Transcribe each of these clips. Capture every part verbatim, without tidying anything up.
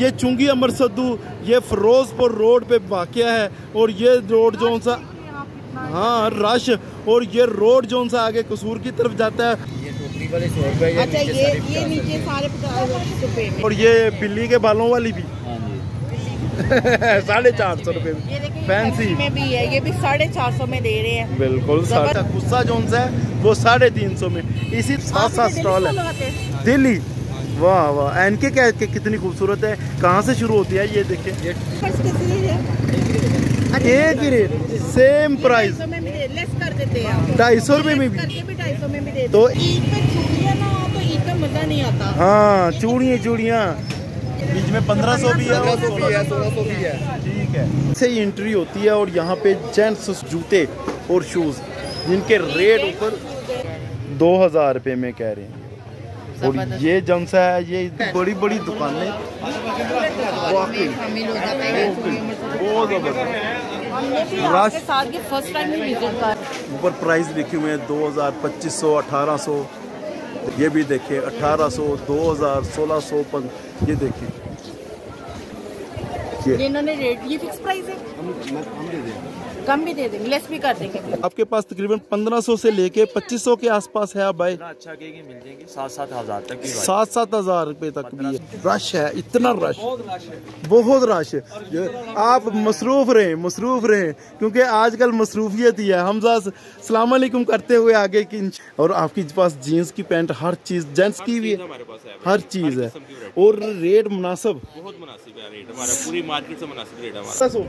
ये चुंगी अमर सद्दू, ये फिरोजपुर रोड पे वाक़या है। और ये रोड जो सा हाँ रश, और ये रोड जो सा आगे कसूर की तरफ जाता है। ये टोकरी वाले सौ रुपए, अच्छा ये ये नीचे सारे पचास रुपए में। और ये बिल्ली के बालों वाली भी साढ़े चार सौ रुपए में फैंसी में भी है, ये भी साढ़े चार सौ में दे रहे हैं। बिल्कुल साढ़े गुस्सा जो सा है वो साढ़े तीन सौ में। इसी साथ साथ स्टॉल है दिल्ली। वाह वाह, एनके क्या के कितनी खूबसूरत है। कहाँ से शुरू होती है ये देखिए, एक ही रेट सेम प्राइस लेस कर देते हैं, ढाई सौ रुपए में भी, ढाई सौ में भी दे। तो ईद पे चूड़ियाँ ना हो तो ईद का मजा नहीं आता। हाँ चूड़ियाँ चूड़ियाँ बीच में पंद्रह सौ भी है, सोलह सौ भी है। ठीक है, से ही एंट्री होती है। और यहाँ पे जेंट्स जूते और शूज जिनके रेट ऊपर दो हजार रुपये में कह रहे हैं। और ये जौन सा है ये बड़ी बड़ी दुकानें वाकई बहुत जबरदस्त। ऊपर प्राइस लिखे हुए हैं दो हजार, पच्चीस सौ, अठारह सौ। ये भी देखिए अठारह सौ, दो हजार, सोलह सौ। ये देखिए ये इन्होंने रेट ये फिक्स प्राइस है, हम हम दे दें, कम भी दे देंगे, लेस भी कर देंगे। आपके पास तकरीबन पंद्रह सौ से लेके पच्चीस सौ के आसपास है। आप भाई अच्छा के मिल जाएंगे सात सात हजार तक की, सात सात हजार रुपए तक भी है। रश है, इतना रश, बहुत रश है। आप मसरूफ रहे मसरूफ रहे क्योंकि आजकल मसरूफियत ही है। हमजा सलाम अलैकुम करते हुए आगे की। और आपके पास जीन्स की पैंट, हर चीज जेंट्स की भी है, हर चीज है। और रेट मुनासिब, बहुत मुनासिब है रेट हमारा, पूरी मार्केट से मुनासिब रेट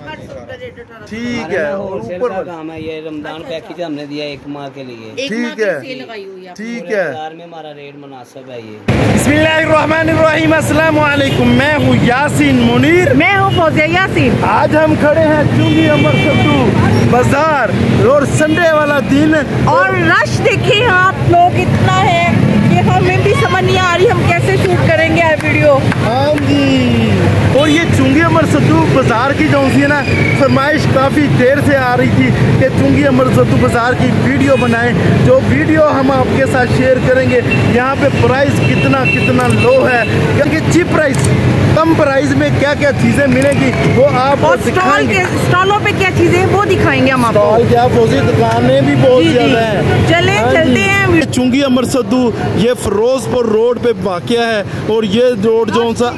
हमारा। ठीक है, होलसेल का काम है। ये रमजान पैकेज हमने दिया एक माह के लिए। ठीक है ठीक है, बाजार में हमारा रेट मुनासिब है। ये बिस्मिल्लाहिर्रहमानिर्रहीम, अस्सलाम वालेकुम। मैं हूँ यासीन मुनीर, मैं हूँ फौजिया यासीन। आज हम खड़े हैं चुंगी अमर सद्दू बाजार और संडे वाला दिन। और रश देखिए आप लोग, इतना है कि हमें भी समझ नहीं आ रही हम कैसे शूट करेंगे यार वीडियो। हाँ जी, और ये चुंगी अमर सद्दू बाजार की जो है ना, फरमाइश काफ़ी देर से आ रही थी कि चुंगी अमर सद्दू बाजार की वीडियो बनाएं। जो वीडियो हम आपके साथ शेयर करेंगे। यहाँ पे प्राइस कितना कितना लो है, क्योंकि चीप प्राइस, कम प्राइस में क्या क्या चीज़ें मिलेगी वो आप दिखाएंगे। स्टॉलों पे क्या चीज़ें वो दिखाएंगे हम आपको। स्टॉल क्या, फौजी दुकानें भी बहुत ज़्यादा हैं। चले चलते हैं। चुंगी अमर सद्दू ये फिरोजपुर रोड पे वाक़या है। और ये रोड जो सा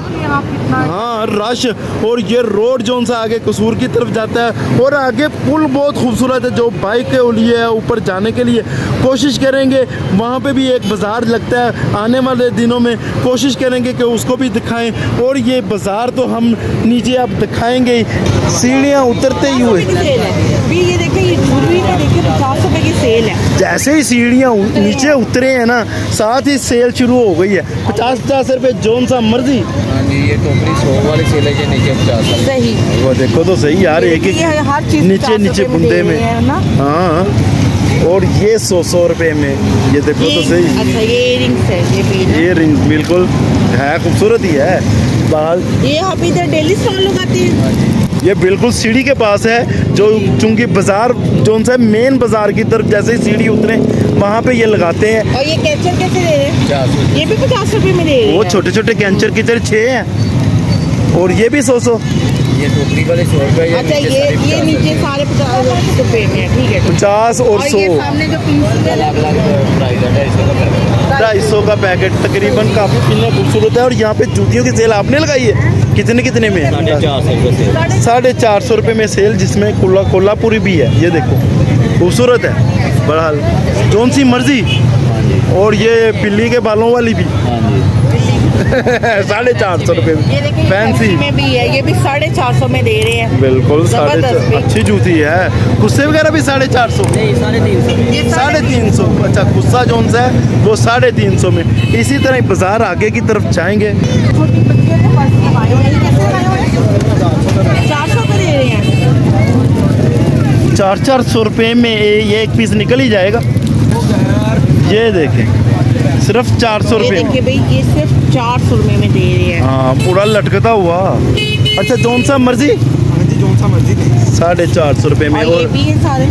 हाँ रश, और ये रोड जो सा आगे कसूर की तरफ जाता है। और आगे पुल बहुत खूबसूरत है जो बाइक के लिए है, ऊपर जाने के लिए कोशिश करेंगे। वहाँ पे भी एक बाज़ार लगता है, आने वाले दिनों में कोशिश करेंगे कि उसको भी दिखाएं। और ये बाज़ार तो हम नीचे आप दिखाएंगे, सीढ़ियाँ उतरते ही हुए। ये देखिए, ये जूलरी का देखिए पचास रुपए की सेल है। जैसे ही सीढ़ियाँ नीचे उतरे हैं ना, साथ ही सेल शुरू हो गई है। पचास पचास रुपए जोन सा मर्जी। हाँ जी, ये टोकरी सौ वाली सेल है के नीचे पचास। सही, वो देखो तो सही यार, एक एक हर चीज नीचे नीचे बुंदे में। हाँ, और ये सौ सौ रुपए में, ये देखो तो सही। अच्छा ये इयररिंग्स है, ये भी ये रिंग बिल्कुल है, खूबसूरत ही है। बाल ये आप इधर डेली स्टॉल लगाते हैं। ये बिल्कुल सीढ़ी के पास है, जो चुंगी बाजार जो सा मेन बाजार की तरफ जैसे ही सीढ़ी उतरे वहाँ पे ये लगाते हैं। और ये कैंचर कैसे दे रहे हैं? ये भी पचास रुपए में दे रहे हैं। वो छोटे छोटे कैंचर की तरह छः हैं, और ये भी सौ सौ। ये टोकरी वाले सौ रुपए। अच्छा ये ये नीचे सारे पचास रुपए में है। ठीक है, पचास और सौ, सामने जो पीस अलग अलग प्राइस है। ढाई सौ का पैकेट तकरीबन, काफी कितना खूबसूरत है। और यहाँ पे जूतियों की सेल आपने लगाई है, कितने कितने में? साढ़े चार सौ रुपये में सेल, जिसमें कोल्हा कोल्हापुरी भी है। ये देखो खूबसूरत है, बहरहाल कौन सी मर्जी। और ये बिल्ली के बालों वाली भी साढ़े चार सौ रुपये में फैंसी में भी है। ये भी साढ़े चार सौ में दे रहे हैं। बिल्कुल साढ़े, अच्छी जूती है। गुस्से वगैरह भी साढ़े चार सौ, साढ़े तीन सौ साढ़े तीन सौ अच्छा गुस्सा जोन सा है वो साढ़े तीन सौ में। इसी तरह बाजार आगे की तरफ जाएंगे। चार सौ का दे रहे हैं, चार चार सौ रुपये में ये एक पीस निकल ही जाएगा। ये देखें सिर्फ चार सौ रुपये देखिए भाई, ये सिर्फ चार सौ रुपये में दे रहे हैं। हाँ, पूरा लटकता हुआ। अच्छा जोन सा मर्जी, जोन सा मर्जी साढ़े चार सौ रुपये में। और ये भी है सारे,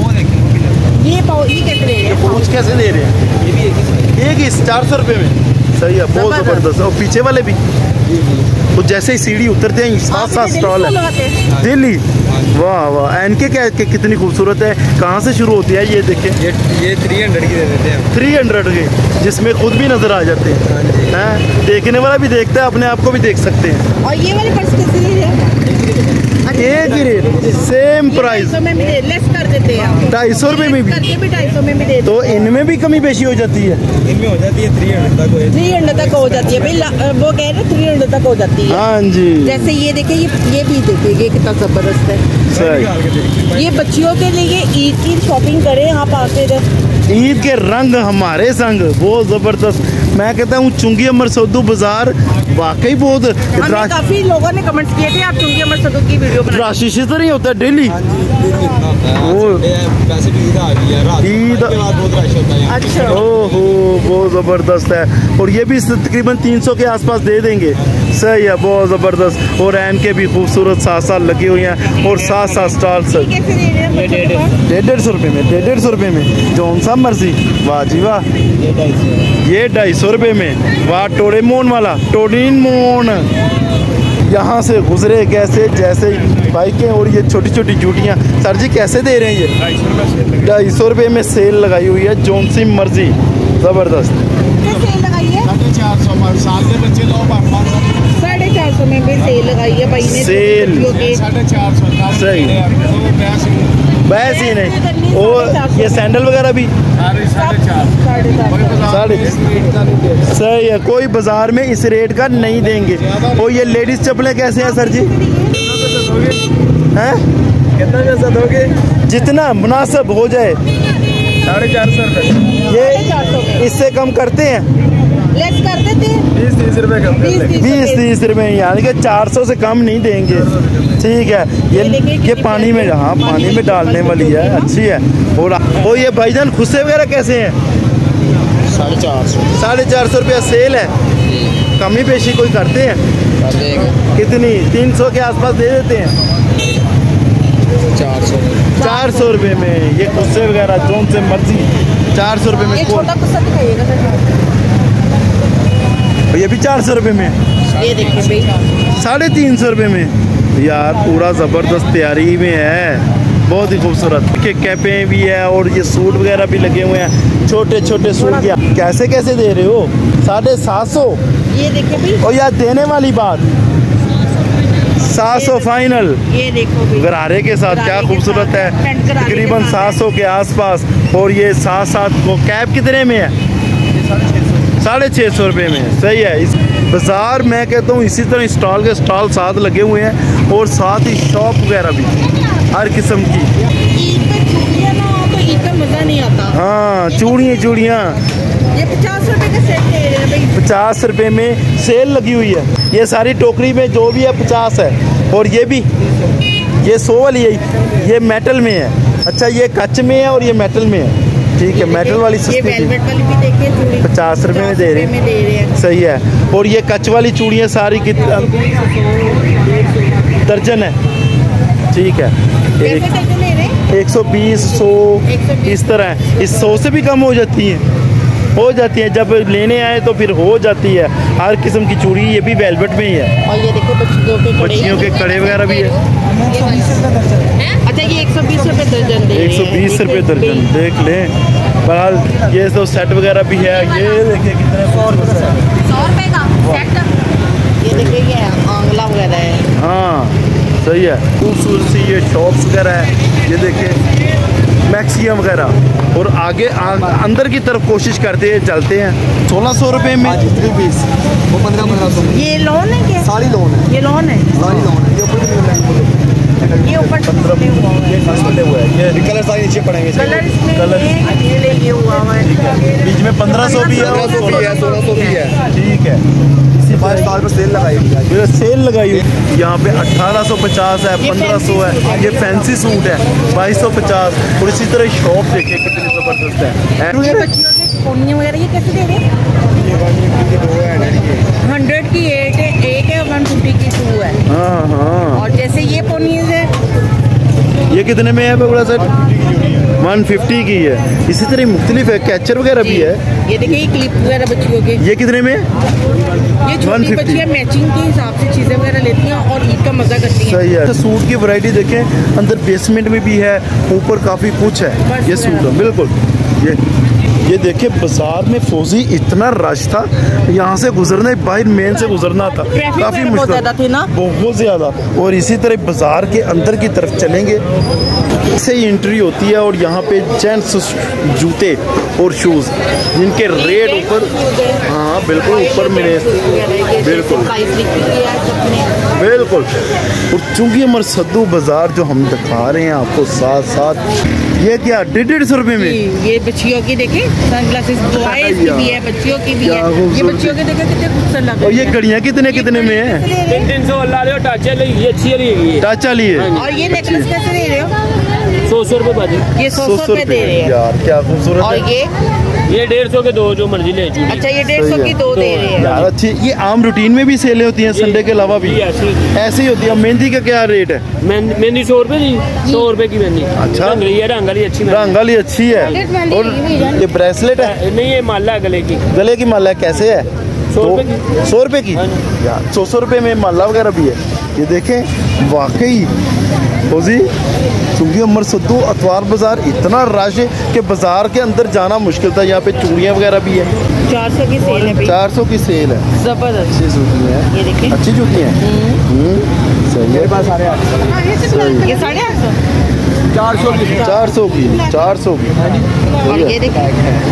ये पाउ ये कैसे दे रहे हैं? पाउच कैसे दे रहे हैं? ये भी एक ही एक ही चार सौ रुपये में। सही है, बहुत जबरदस्त। और पीछे वाले भी तो जैसे ही सीढ़ी उतरते हैं साथ साथ स्टॉल है। दिल्ली, वाह वाह। एनके क्या कि, कितनी खूबसूरत है। कहाँ से शुरू होती है ये देखें? ये ये थ्री हंड्रेड की दे देते हैं। थ्री हंड्रेड के, जिसमें खुद भी नजर आ जाते हैं। हैं, देखने वाला भी देखता है, अपने आप को भी देख सकते हैं। और ये वाले पर्स कितने है? एक ही रेट, सेम प्राइस, में भी लेस कर देते हैं, ढाई सौ रुपये में भी, करके भी ढाई सौ में भी दे। तो इनमें भी कमी पेशी हो जाती है। इनमें हो जाती है थ्री हंड्रेड तक थ्री हंड्रेड तक हो जाती है भाई, ला- वो कह रहे थ्री हंड्रेड तक हो जाती है। हाँ जी, जैसे ये देखिए, ये ये भी देखिए, ये कितना जबरदस्त है। सही। ये बच्चियों के लिए ईद की शॉपिंग करें आप आके इधर। ईद के रंग हमारे संग, बहुत जबरदस्त। मैं कहता हूँ चुंगी अमर सद्दू बाजार वाकई बहुत हमें रा- काफी लोगों ने कमेंट्स किए थे आप चुंगी अमर सद्दू की वीडियो बना। राशि तो नहीं होता डेली। वो वैसे भी ईद आ गई है, रात ईद के बाद बहुत रश होता है। अच्छा, ओहो, बहुत ज़बरदस्त है। और ये भी तकरीबन तीन सौ के आसपास दे देंगे। सही है, बहुत ज़बरदस्त। और एन के भी खूबसूरत साथ साथ लगी हुई हैं और साथ साथ स्टॉल ये सब कैसे दे रहे हैं बच्चों के पास? डेढ़ डेढ़ सौ रुपये में, डेढ़ डेढ़ सौ रुपये में जौन सा मर्जी। वाह जी वाह, ये ढाई सौ रुपये में। वाह, टोरेमोन वाला, टोरिन मोन यहाँ से गुजरे कैसे, जैसे बाइकें और ये छोटी छोटी जूटियाँ। सर जी कैसे दे रहे हैं ये? ढाई सौ रुपये में सेल लगाई हुई है, जौन सी मर्जी, ज़बरदस्त। कितने सेल लगाई है? साढ़े चार सौ साल के बच्चे लो पाँच सौ साढ़े चार सौ में भी सेल लगाई है भाई ने। सेल। बच्चियों के। साढ़े चार सौ सही। बस ही नहीं, और ये सैंडल वगैरह भी साढ़े चार साढ़े चार साढ़े सही है, कोई बाजार में इस रेट का नहीं देंगे। और ये लेडीज चप्पलें कैसे हैं सर जी? हैं? कितना पैसा दोगे? जितना मुनासिब हो जाए। साढ़े चार सौ रुपये। ये इससे कम करते हैं? लेस कर देते हैं। बीस तीस रुपये कम बीस तीस बीस तीस रुपए, यानी कि चार सौ से कम नहीं देंगे। ठीक है, ये ये पानी में, हाँ पानी में डालने वाली है, अच्छी है। और और ये भाईजान खुस्से वगैरह कैसे हैं? साढ़े चार सौ साढ़े चार सौ रुपया सेल है। कमी पेशी कोई करते हैं? कितनी? तीन सौ के आसपास दे देते हैं। चार सौ चार सौ रुपये में ये खुस्से वगैरह जौन से मर्जी, चार सौ रुपये में। ये छोटा कुत्ता दिखाइएगा सर। ये भी चार सौ रुपये में, ये देखिए भाई, साढ़े तीन सौ रुपये में। यार पूरा ज़बरदस्त तैयारी में है, बहुत ही खूबसूरत के कैपें भी है और ये सूट वगैरह भी लगे हुए हैं, छोटे छोटे सूट। क्या कैसे कैसे दे रहे हो? साढ़े सात सौ। ये देखिए भाई, और यार देने वाली बात, सात सौ फाइनल ये देखो भाई, गरारे के साथ। क्या गरारे के खूबसूरत साथ, है, फ्रंट गरारे के तकरीबन साथ सात सौ के आसपास। और ये साथ साथ वो कैप कितने में है? साढ़े छः सौ रुपये में। सही है। इस बाज़ार मैं कहता हूँ इसी तरह स्टॉल के स्टॉल साथ लगे हुए हैं और साथ ही शॉप वगैरह भी हर किस्म की। ईद पे चूड़ियाँ ना हो तो ईद का मज़ा नहीं आता। हाँ, चूड़ियाँ चूड़ियाँ ये पचास रुपए का सेट दे रहे हैं भाई। पचास रुपये में सेल लगी हुई है। ये सारी टोकरी में जो भी है पचास है। और ये भी, ये सौ वाली है, ये मेटल में है। अच्छा, ये कच्च में है और ये मेटल में है। ठीक है, मेटल वाली ये सस्ती वेलवेट वाली भी देखिए चूड़ी, पचास रुपये में दे रहे में दे रहे हैं। हैं। सही है। और ये कच्च वाली चूड़ियाँ सारी की दर्जन है। ठीक है, कैसे एक कैसे ले रहे हैं? एक सौ बीस, सौ एक सौ बीस। इस तरह है। इस सौ से भी कम हो जाती है, हो जाती है जब लेने आए तो फिर हो जाती है। हर किस्म की चूड़ी, ये भी वेलवेट में ही है। और ये देखो बच्चियों के कड़े, बच्चियों के कड़े वगैरह भी है। अच्छा, ये एक सौ बीस रुपए दर्जन दे रहे हैं। एक सौ बीस रुपये दर्जन, देख लें। बहरहाल ये तो सेट वगैरह भी है। ये देखिए कितने, सौ रुपए का सेट। ये देखिए ये आंगला वगैरह है। हाँ सही है। खूबसूरत सी ये शॉप्स वगैरह है। ये देखिए मैक्सियम वगैरह। और आगे आ, अंदर की तरफ कोशिश करते हैं, चलते हैं। सोलह सौ रुपये में थ्री पीस वो पंद्रह पंद्रह सौ ये लोन है क्या? साड़ी लोन है, ये लोन है, साड़ी लोन है। ये ऊपर ये ऊपर पंद्रह से हुआ हुआ है। खुले हुए हैं। ये कलर सारी नीचे पड़ेंगे। कलर इसमें कलर- ये ये लेके हुआ हुआ है। बीच में पंद्रह सौ भी है और पंद्रह सौ भी है, सोलह सौ भी है। ठीक है। पाँच साल पर सेल लगाई हुई है। ये सेल लगाई हुई यहाँ पे अठारह सौ पचास है, पंद्रह सौ है। ये फैंसी सूट है बाईस सौ पचास। और इसी तरह शॉप देखिए कितनी ज़बरदस्त है। ये बच्चियों के कोनियाँ वगैरह ये कैसे दे रहे हैं? हंड्रेड की एट है, एक है, वन फिफ्टी की टू है। हाँ हाँ। और जैसे ये पोनीज है, ये कितने में है बगड़ा सेट? वन फिफ्टी की है। इसी तरह मुख्तलिफ है, कैचर वगैरह भी है। ये देखिए ये क्लिप वगैरह बच्चियों के, ये कितने में? ये छोटी बच्चियां मैचिंग के हिसाब से चीजें वगैरह लेती हैं और ईद का मजा करती हैं। सही है। सूट की वैरायटी देखें, अंदर बेसमेंट में भी है, ऊपर काफी कुछ है। ये सूट है बिल्कुल। ये ये देखिए बाजार में फौजी इतना रश था, यहाँ से गुजरना बाहर मेन से गुजरना था, काफी मुश्किल थी ना, बहुत ज्यादा। और इसी तरह बाजार के अंदर की तरफ चलेंगे, इससे ही एंट्री होती है। और यहाँ पे जेंट्स जूते और शूज जिनके रेट ऊपर, हाँ बिल्कुल ऊपर मिले, बिल्कुल बिल्कुल। और चूंकि हमारे सद्दू बाजार जो हम दिखा रहे हैं आपको साथ साथ, ये क्या डेढ़ डेढ़ सौ रुपए में ये बच्चियों की देखें, सनग्लासेस बॉयज की भी है, बच्चियों की भी है। ये बच्चियों के देखें कितने खूबसूरत लग रहे हैं। और ये घड़ियाँ कितने कितने में है? तीन तीन सौ वाला लो, टाचा ली, ये अच्छी है, टाचा लिए। और ये नेकलेस कैसे दे रहे हो? सौ सौ रुपए बाजी। ये सौ सौ रुपए दे रहे हैं यार, क्या खूबसूरत। और ये ये डेढ़ सौ के दो जो मर्जी ले। अच्छा, ये डेढ़ सौ की दो दे रहे हैं यार अच्छी। ये आम रूटीन में भी सेलें होती हैं, संडे के अलावा भी ऐसे ही होती है। मेहंदी का क्या रेट है? मेहंदी सौ रुपए जी, सौ रुपए की मेहंदी। अच्छा, रंग वाली अच्छी, रंग वाली अच्छी है। और ये ब्रेसलेट है? नहीं, ये माला गले की, गले की माला है। कैसे है? सौ रुपए की। सौ रुपए की यार, सौ सौ रुपए में माला वगैरह भी है। ये देखें वाकई फौजी, चूंकि अमर सद्दू अतवार बाजार इतना रश है कि बाजार के अंदर जाना मुश्किल था। यहाँ पे चूड़ियाँ वगैरह भी है। चार सौ की सेल है, चार सौ की सेल है। जबरदस्त अच्छी जूती है, ये देखिए अच्छी जूती है। सही है। ये साढ़े आठ सौ, चार सौ की, चार सौ की, चार सौ की। और ये देखिए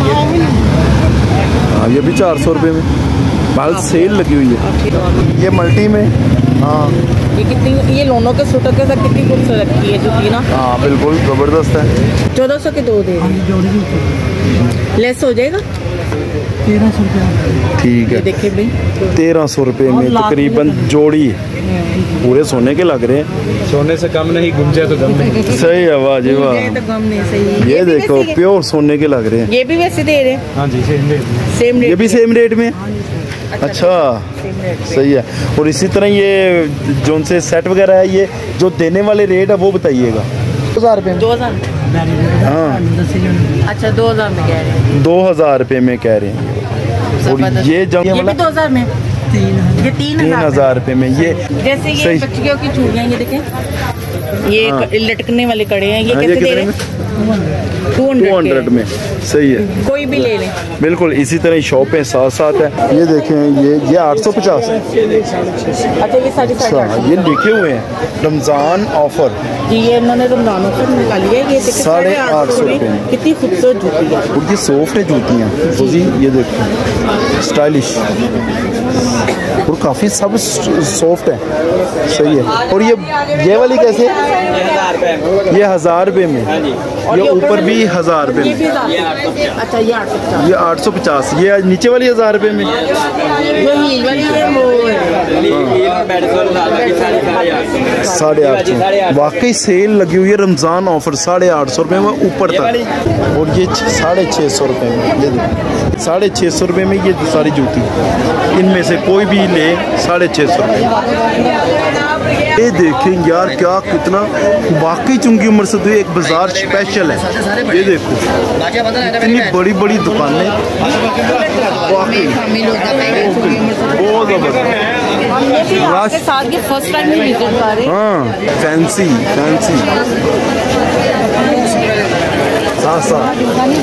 हाँ, ये भी चार सौ रुपये में बाल सेल लगी हुई है। ये मल्टी में, हाँ ये कितनी, ये लोनों के सूटों के साथ कितनी खूबसूरत लगती है जूती ना। हाँ बिल्कुल ज़बरदस्त है। चौदह सौ के दो दे रहे, लेस हो जाएगा। ठीक है, देखिए भाई तेरह सौ रुपये में तकरीबन जोड़ी, पूरे सोने के लग रहे हैं। सोने से कम नहीं, गुम जाए तो गम नहीं। सही है, वाह जी वाह। ये तो गम नहीं, सही। ये देखो प्योर सोने के लग रहे हैं। ये भी वैसे दे रहे हैं। हाँ जी, सेम रेट, सेम रेट। ये भी सेम रेट में। अच्छा, सही है। और इसी तरह ये जो उनसे सेट वगैरह है, ये जो देने वाले रेट है वो बताइएगा। दो हज़ार रुपये दो हज़ार हाँ, अच्छा दो हज़ार में कह रहे हैं, दो हज़ार रुपये में कह रहे हैं। और ये जंग ये भी दो हज़ार में, ये तीन तीन हजार रुपये में। ये जैसे ये बच्चियों की चूड़ियाँ, ये देखें, ये हाँ। लटकने वाले कड़े हैं, ये हाँ, कैसे ये दे रहे हैं? टू हंड्रेड में। सही है, कोई भी ले लें। बिल्कुल इसी तरह शॉपें साथ साथ है। ये देखें, ये ये आठ सौ पचास है। अच्छा, ये साढ़े साढ़े आठ सौ। ये लिखे हुए हैं रमज़ान ऑफर जी, ये इन्होंने रमज़ान ऑफर निकाली है। ये देखिए साढ़े आठ सौ रुपये में कितनी खूबसूरत जूती है। और ये सॉफ्ट है जूतियाँ जी। ये देखो स्टाइलिश और काफ़ी सब सॉफ्ट है। सही है। और ये ये वाली कैसे? ये हज़ार रुपये में। ये ऊपर भी हज़ार रुपये में। अच्छा, ये आठ सौ पचास, ये आठ सौ पचास। ये नीचे वाली हज़ार रुपये में। जो हील वाली है वो साढ़े आठ सौ। वाकई सेल लगी हुई है, रमज़ान ऑफर साढ़े आठ सौ रुपये में ऊपर तक। और ये साढ़े छः सौ रुपये में। ये देखो साढ़े छः सौ रुपये में ये सारी जूती, इनमें से कोई भी ले साढ़े छः सौ रुपये। ये देखें यार क्या कितना वाकई चुंगी उम्र से एक बाजार स्पेशल है। ये देखो इतनी बड़ी बड़ी दुकानें, वाकई बहुत जबरदस्त। साथ के फर्स्ट टाइम में विजिट कर रहे हैं। हाँ, फैंसी फैंसी साथ साथ।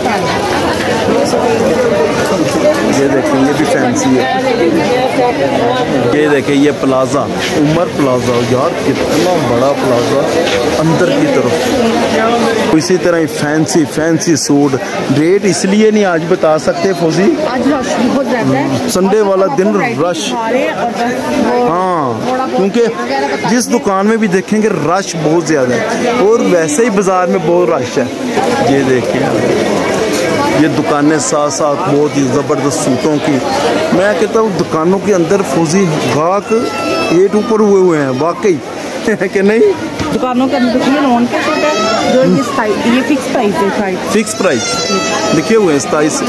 ये देखें, ये भी फैंसी है। ये देखें, ये प्लाजा, उमर प्लाजा, यार कितना बड़ा प्लाजा अंदर की तरफ। इसी तरह फैंसी फैंसी सूट। रेट इसलिए नहीं आज बता सकते फौजी, आज रश बहुत ज़्यादा है, संडे वाला दिन रश। हाँ, क्योंकि जिस दुकान में भी देखेंगे रश बहुत ज़्यादा है, और वैसे ही बाज़ार में बहुत रश है। ये देखिए ये दुकानें साथ साथ बहुत ही ज़बरदस्त सूटों की। मैं कहता हूँ दुकानों के अंदर फौजी गाहक एट ऊपर हुए हुए हैं वाकई कि नहीं। दुकानों के अंदर ये लोन का सूट है जो इस साइड, ये फिक्स प्राइस है, प्राइस फिक्स प्राइस लिखे हुए हैं सताईस।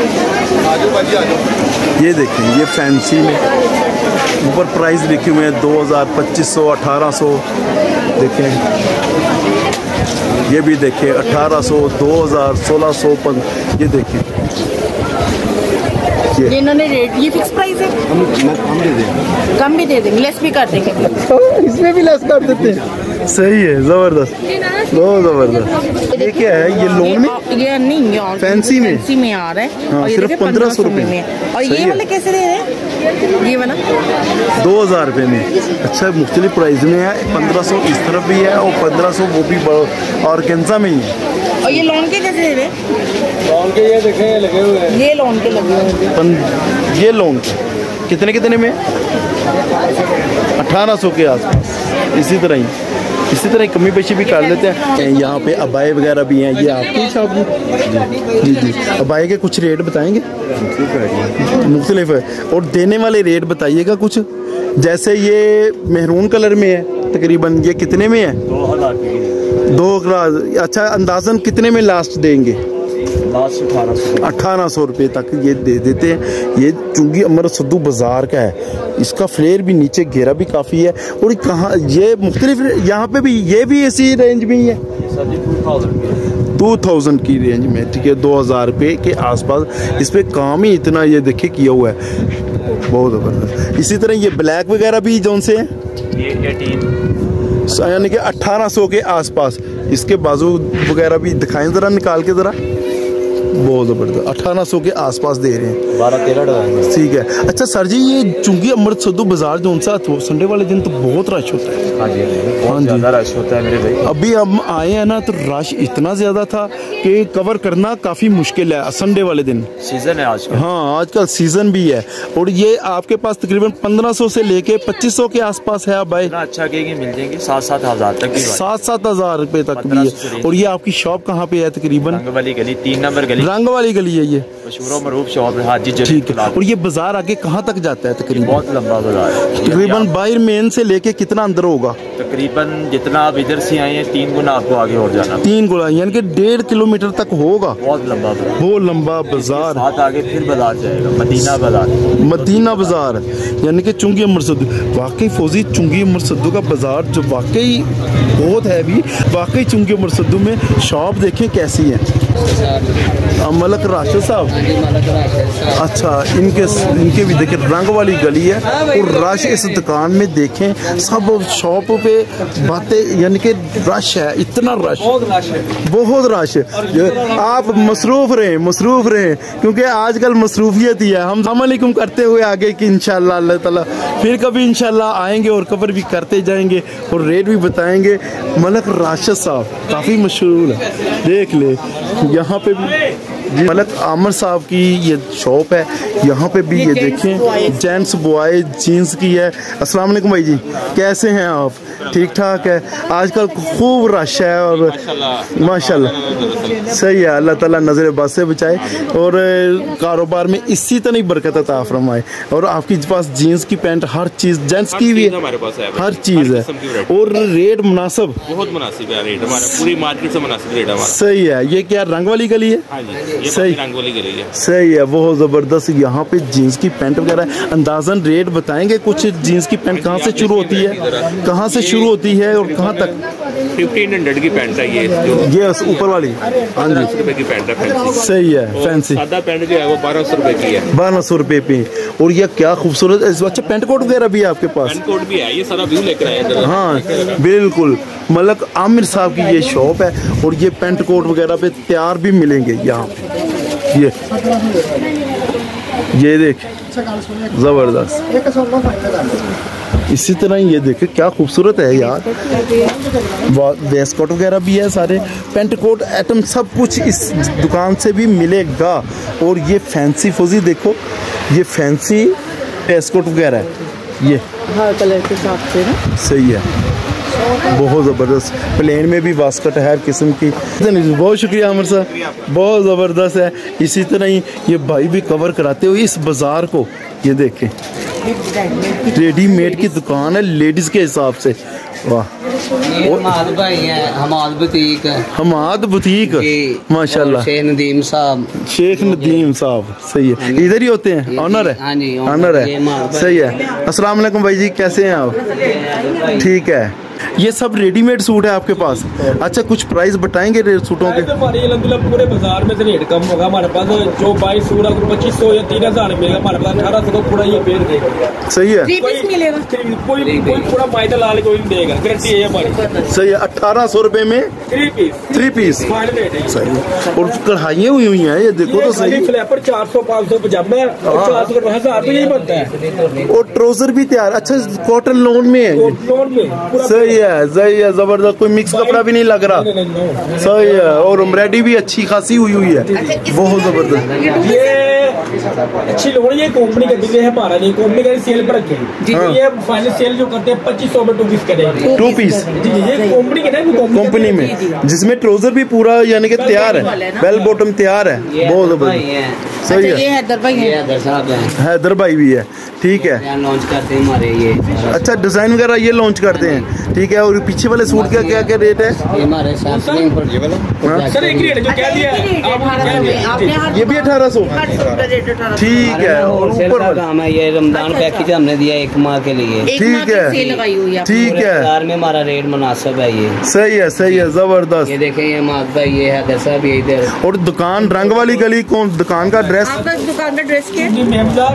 ये देखें, ये फैंसी में ऊपर प्राइस लिखे हुए हैं दो हज़ार, पच्चीस सौ, अठारह सौ। देखें ये भी देखिए अठारह सौ, दो हज़ार, सोलह सौ, ये देखिए ये इन्होंने रेट, ये फिक्स प्राइस है। हम हम दे देंगे, कम भी दे देंगे, लेस भी कर देंगे। इसमें भी लेस कर देते हैं। सही है, जबरदस्त, बहुत जबरदस्त। ये क्या है, ये लोन में, ये नहीं यार फैंसी में फैंसी में आ रहा है। हाँ, और ये सिर्फ पंद्रह सौ रुपये में। और ये वाले कैसे दे रहे हैं? ये वाला दो हज़ार रुपये में। अच्छा, मुख्तलिफ प्राइस में है। पंद्रह सौ इस तरफ भी है और पंद्रह सौ वो भी ऑर्गेन्जा में ही है। और ये लोन के कैसे दे रहे हैं? लोन के ये देखे लगे हुए हैं, ये लोन के लगे हुए हैं। ये लोन के कितने कितने में? अठारह सौ के आसपास। इसी तरह ही इसी तरह कमी पेशी भी कर लेते हैं। यहाँ पे अबाए वगैरह भी हैं। ये आपकी शॉप में? जी जी। अबाए के कुछ रेट बताएंगे? मुख्तलिफ है। और देने वाले रेट बताइएगा कुछ। जैसे ये मेहरून कलर में है, तकरीबन ये कितने में है? दो हजार की। दो हजार। अच्छा, अंदाजन कितने में लास्ट देंगे? लास्ट अठारह सौ अठारह सौ रुपये तक ये दे देते हैं। ये चुंगी अमर सद्दू बाजार का है। इसका फ्लेयर भी नीचे घेरा भी काफ़ी है। और कहाँ ये मुख्तलिफ, यहाँ पे भी ये भी इसी रेंज में ही है, टू थाउजेंड की रेंज में। ठीक है, दो हज़ार रुपये के आसपास। इस पर काम ही इतना ये देखिए किया हुआ है, बहुत ज़बरदस्त। इसी तरह ये ब्लैक वगैरह भी जौन से हैं, यानी कि अट्ठारह सौ के आसपास। इसके बाजू वगैरह भी दिखाएं ज़रा, निकाल के ज़रा। बहुत ज़बरदस्त, अठारह सौ के आसपास दे रहे हैं, बारह तेरह डॉलर। ठीक है। अच्छा सर जी, ये चुंगी अमृत सद्दू बाजार जो सा संडे वाले दिन तो बहुत रश होता है। हाँ जी, बहुत ज़्यादा रश होता है मेरे भाई। अभी हम आए हैं ना तो रश इतना ज़्यादा था कि कवर करना काफ़ी मुश्किल है संडे वाले दिन। सीज़न है आजकल। हाँ, आजकल सीज़न भी है। और ये आपके पास तकरीबन पंद्रह सौ से लेके पच्चीस सौ के आसपास है भाई। अच्छा कहेंगे मिल जाएंगे सात सात हज़ार तक भी, सात सात हज़ार रुपये तक भी है। और ये आपकी शॉप कहाँ पे है? तकरीबन रंग वाली गली, तीन नंबर गली, रंग वाली गली है ये, मशहूर मरूफ शॉप है। हाँ जी, ठीक है। और ये बाजार आगे कहाँ तक जाता है? तकरीबन बहुत लंबा बाजार है। तकरीबन बाहर मेन से लेके कितना अंदर होगा? तकरीबन जितना आप इधर से आए हैं तीन गुना आपको आगे और जाना, तीन गुना, यानी कि डेढ़ किलोमीटर तक होगा। बहुत लंबा बाजार, बहुत लंबा बाजार। साथ आगे फिर बाजार जाएगा, मदीना बाजार। मदीना बाजार, यानी कि चुंगी अमर सद्दू। वाकई फौजी, चुंगी अमर सद्दू का बाजार जो वाकई बहुत है भी। वाकई चुंगी अमर सद्दू में शॉप देखें कैसी है। मलक राशिद साहब, अच्छा, इनके इनके भी देखें, रंग वाली गली है। और रश इस दुकान में देखें, सब शॉप पे बातें, यानी कि रश है, इतना रश, बहुत रश है। आप मसरूफ रहें, मसरूफ रहें, क्योंकि आजकल मसरूफियत ही है। हम अस्सलामुअलैकुम करते हुए आगे कि इंशाल्लाह अल्लाह ताला फिर कभी इंशाल्लाह आएंगे और कवर भी करते जाएंगे और रेट भी बताएंगे। मलक राशिद साहब काफ़ी मशहूर है, देख ले। यहाँ पे भी मलक आमिर साहब की ये शॉप है। यहाँ पे भी ये देखें, जेंट्स बॉय जीन्स की है। अस्सलाम वालेकुम भाई जी, कैसे हैं आप? ठीक ठाक है। आजकल खूब रश है और माशाल्लाह सही है। अल्लाह ताला नज़र बस से बचाए और कारोबार में इसी तरह ही बरकत अता फरमाए। और आपके पास जीन्स की पैंट, हर चीज़ जेंट्स की भी हमारे पास है, हर चीज़ है। और रेट मुनासिब, बहुत मुनासिब है रेट हमारा, पूरी मार्केट से मुनासिब रेट हमारा। सही है। ये क्या रंग वाली गली है? हाँ जी, ये सही, रंग वाली गली है। सही है, बहुत ज़बरदस्त। यहाँ पे जीन्स की पैंट वगैरह अंदाजन रेट बताएंगे कुछ? जीन्स की पैंट कहाँ से शुरू होती है, कहाँ से शुरू होती है और कहाँ तक? फिफ्टीन हंड्रेड की पैंट है ये जो ये ऊपर वाली, हाँ जी, दस रुपए की पैंट है, फैंसी। सही है, फैंसी। सादा पैंट जो है वो बारह सौ रुपए की है, बारह सौ रुपए पे। और ये क्या खूबसूरत। अच्छा, पैंट कोट वगैरह भी है आपके पास? पैंट कोट भी है, ये सारा व्यू लेकर आए हैं। हाँ बिल्कुल, मलक आमिर साहब की ये शॉप है। और ये पैंट कोट वगैरह पे तैयार भी मिलेंगे यहाँ पे। ये ये देख, जबरदस्त। इसी तरह ये देखे क्या खूबसूरत है यार। वेस्ट कोट वगैरह भी है, सारे पेंट कोट आइटम सब कुछ इस दुकान से भी मिलेगा। और ये फैंसी फौजी देखो, ये फैंसी वेस्ट कोट वगैरह है, ये हर कलर के हिसाब से ना, सही है, बहुत ज़बरदस्त। प्लेन में भी वास्कट है हर किस्म की। बहुत शुक्रिया आमिर साहब, बहुत ज़बरदस्त है। इसी तरह ही ये भाई भी कवर कराते हुए इस बाज़ार को। ये देखें, रेडीमेड की दुकान है लेडीज़ के हिसाब से। वाह, हमाद भाई हैं, हमाद बुटीक है, हमाद बुटीक, माशाल्लाह। शेख नदीम साहब, शेख नदीम साहब, सही है, इधर ही होते हैं, ऑनर है, हाँ जी, ऑनर है, सही है। अस्सलाम वालेकुम भाई जी, कैसे हैं आप? ठीक है, ये सब रेडीमेड सूट है आपके पास? अच्छा, कुछ प्राइस बताएंगे रेट सूटों के? हमारे अल्हम्दुलिल्लाह पूरे बाजार में से रेट कम होगा हमारे पास। जो बाईस सूट आपको पच्चीस सौ या तीन हजार मिलेगा, हमारे पास अठारह सौ का पूरा ये पेड़ देगा। सही है, पीस मिलेगा, कोई कोई पूरा माइदा लाल कोई नहीं देगा, गारंटी है हमारी। सही है, अठारह सौ रुपए में three piece three piece final rate है। सही है। और कढ़ाइयाँ हुई हुई हैं, ये देखो तो सही। फ्लैपर चार सौ पाँच सौ पजामा और चार सौ हजार तो यही बनता है। और ट्राउजर भी तैयार। अच्छा, कॉटन लोन में है? लोन में पूरा सही है, सही है, जबरदस्त, कोई मिक्स कपड़ा भी नहीं लग रहा। सही है, और एम्ब्रॉयडरी भी अच्छी खासी हुई हुई है, बहुत जबरदस्त। ये अच्छी लोन, ये कंपनी का बिल है हमारा, ये कंपनी का सेल पर रखे जी। हाँ। ये फाइनल सेल जो करते हैं पच्चीस सौ में टू पीस करेंगे। टू पीस जी, ये कंपनी के ना कंपनी में, जिसमें ट्राउजर भी पूरा यानी कि तैयार है, बेल बॉटम तैयार है, बहुत जबरदस्त। सही है, हैदर भाई है, हैदर साहब है, हैदर भाई भी है, ठीक है। लॉन्च करते हैं हमारे ये। अच्छा, डिजाइन वगैरह ये लॉन्च करते हैं, ठीक है। और पीछे वाले सूट का क्या क्या रेट है? ये हमारे सैमसंग पर ये वाला सर एक रेट जो कह दिया आपने, ये भी अठारह सौ, ठीक है। और ऊपर का काम है, ये रमजान पैकेज हमने दिया एक माह के लिए, ठीक है, ठीक है। बाजार में हमारा रेट मुनासिब है ये। सही है, सही है, जबरदस्त। ये देखें, ये माद भाई, ये हैदर साहब, ये इधर। और दुकान रंग वाली गली कौन? दुकान का ड्रेस, आपका दुकान का ड्रेस क्या? जी मेमदार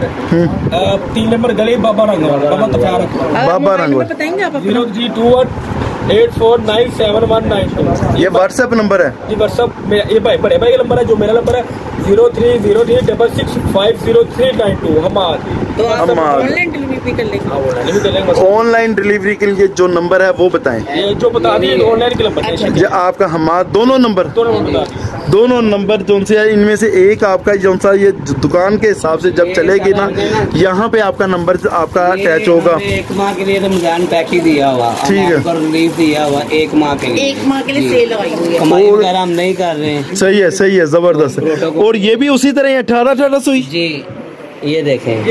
तीन नंबर गली बाबा रंग बाबा तफारक, बाबा रंग बताएंगे आप? Zero three two one eight four nine seven one nine two. ये व्हाट्सएप नंबर है जी, व्हाट्सएप ये भाई बड़े भाई का नंबर है, जो मेरा नंबर है zero three zero three double six five zero three nine two. हमारा तो आप हमारा ऑनलाइन डिलीवरी भी कर लेंगे? ऑनलाइन भी करेंगे। ऑनलाइन डिलीवरी के लिए जो नंबर है वो बताएं। ये जो बता दिए ऑनलाइन के नंबर है, ये आपका हमारा दोनों नंबर, दोनों नंबर बता दिए। दोनों नंबर जो से है, इनमें से एक आपका जो सा ये दुकान के हिसाब से जब चलेगी ना, यहाँ पे आपका नंबर आपका अटैच होगा। एक माह के लिए रमजान पैकेज दिया हुआ, ठीक है, रिलीफ दिया हुआ एक माह के लिए, एक माह के लिए सेल लगाई हुई है। कमाई वगैरह हम नहीं कर रहे हैं। सही है, सही है, जबरदस्त। और ये भी उसी तरह अठारह अठारह सौ ही जी। ये देखें, ये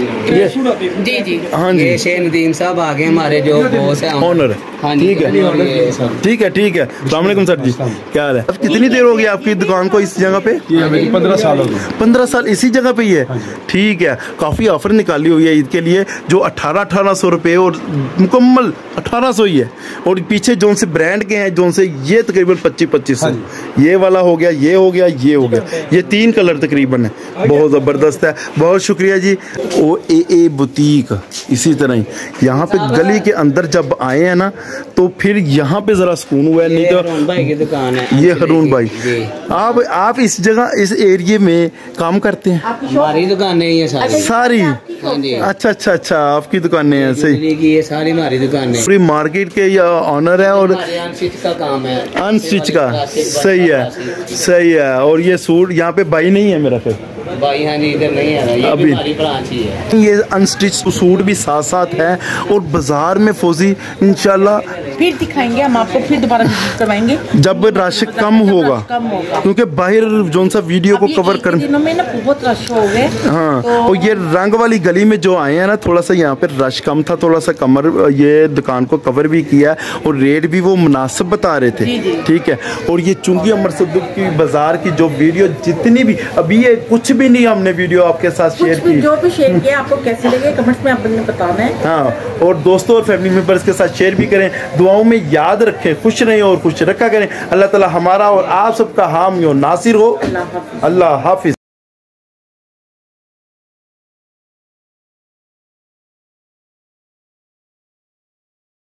ये जी जी, हाँ जी, ये शेख नदीम साहब आगे हमारे जो बॉस है, ऑनर। हाँ ठीक है, ठीक है, ठीक है। अस्सलाम वालेकुम सर जी, क्या हाल है? अब कितनी देर हो गई आपकी दुकान को इस जगह पे? पंद्रह साल हो गए। पंद्रह साल इसी जगह पे ही है, ठीक है। काफ़ी ऑफर निकाली हुई है ईद के लिए, जो अठारह अठारह सौ रुपये और मुकम्मल अठारह सौ ही है। और पीछे जो से ब्रांड के हैं, जो से ये तकरीबन पच्चीस पच्चीस सौ, ये वाला हो गया, ये हो गया, ये हो गया, ये तीन कलर तकरीबन है, बहुत ज़बरदस्त है। बहुत शुक्रिया जी। ओ ए ए बुटीक इसी तरह ही यहाँ पे गली के अंदर जब आए हैं ना, तो फिर यहाँ पे जरा सुकून हुआ है। नहीं तो हरून भाई की दुकान है, ये हरून भाई, आप आप इस जगह इस एरिया में काम करते हैं? हमारी दुकान है ये सारी सारी? हाँ जी। अच्छा अच्छा अच्छा, आपकी दुकानें हैं, सही। ये सारी हमारी दुकान है, पूरी मार्केट के या ऑनर है और अनस्टिच का काम है, अनस्टिच का। सही है, सही है। और ये सूट यहाँ पे बाई नहीं है मेरा, फिर भाई हाँ जी इधर नहीं आ रहा, ये अभी हमारी ब्रांच ही है। ये अनस्टिच सूट भी साथ साथ है। और बाजार में फौजी इंशाल्लाह फिर दिखाएंगे हम आपको, फिर दोबारा विजिट करवाएंगे जब रश कम होगा, कम होगा, क्योंकि बाहर जो सा वीडियो को कवर कर दिनों में ना बहुत रश हो गए। हाँ, तो और ये रंग वाली गली में जो आए हैं ना, थोड़ा सा यहाँ पे रश कम था, थोड़ा सा कमर ये दुकान को कवर भी किया और रेट भी वो मुनासिब बता रहे थे, ठीक है। और ये चुंगी अमर सद्दूक की बाजार की जो वीडियो जितनी भी, अभी ये कुछ भी नहीं हमने वीडियो आपके साथ शेयर की, जो भी शेयर किया आपको कैसे लगे कमेंट्स में आपने बताना है। हाँ, और दोस्तों और फैमिली मेंबर्स के साथ शेयर भी करें, दुआओं में याद रखें, खुश रहें और खुश रखा करें। अल्लाह ताला हमारा और आप सबका हामी और नासिर हो। अल्लाह हाफिज।